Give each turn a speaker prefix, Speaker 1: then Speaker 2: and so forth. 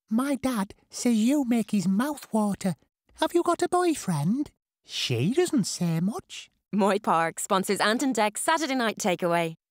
Speaker 1: My dad says you make his mouth water. Have you got a boyfriend? She doesn't say much.
Speaker 2: Moy Park sponsors Ant and Dec's Saturday night takeaway.